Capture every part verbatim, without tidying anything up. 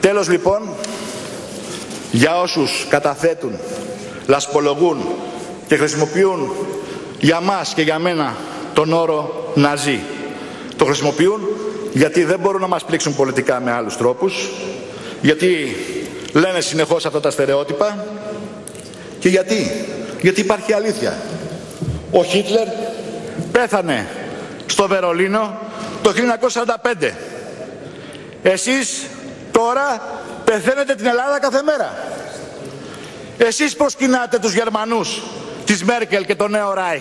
Τέλος λοιπόν, για όσους καταθέτουν, λασπολογούν και χρησιμοποιούν για μας και για μένα τον όρο Ναζί. Το χρησιμοποιούν γιατί δεν μπορούν να μας πλήξουν πολιτικά με άλλους τρόπους, γιατί λένε συνεχώς αυτά τα στερεότυπα και γιατί, γιατί υπάρχει αλήθεια. Ο Χίτλερ πέθανε στο Βερολίνο το χίλια εννιακόσια σαράντα πέντε. Εσείς τώρα πεθαίνετε την Ελλάδα κάθε μέρα. Εσείς προσκυνάτε τους Γερμανούς, της Μέρκελ και το νέο Ράιχ.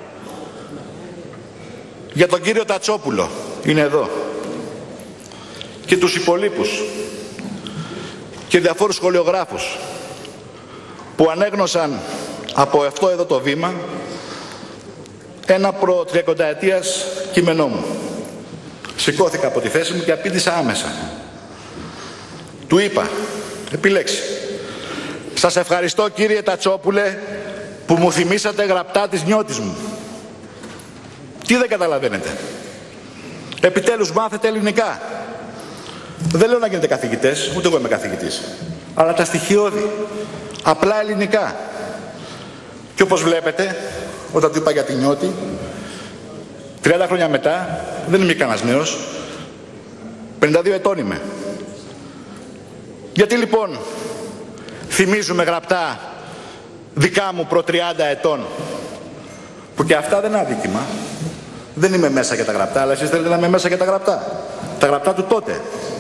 Για τον κύριο Τατσόπουλο, είναι εδώ, και τους υπολείπους και διαφόρους σχολιογράφους που ανέγνωσαν από αυτό εδώ το βήμα ένα προ τριακονταετίας κείμενό μου. Σηκώθηκα από τη θέση μου και απήντησα άμεσα. Του είπα, επιλέξει. Σας ευχαριστώ κύριε Τατσόπουλε που μου θυμήσατε γραπτά της νιώτης μου. Τι δεν καταλαβαίνετε? Επιτέλους μάθετε ελληνικά. Δεν λέω να γίνετε καθηγητές, ούτε εγώ είμαι καθηγητής. Αλλά τα στοιχειώδη, απλά ελληνικά. Και όπως βλέπετε, όταν του είπα για τη νιώτη, τριάντα χρόνια μετά, δεν είμαι κανένας νέος, πενήντα δύο ετών είμαι. Γιατί λοιπόν θυμίζουμε γραπτά δικά μου προ τριάντα ετών, που και αυτά δεν είναι αδίκημα. Δεν είμαι μέσα για τα γραπτά, αλλά εσείς θέλετε να είμαι μέσα για τα γραπτά. Τα γραπτά του τότε.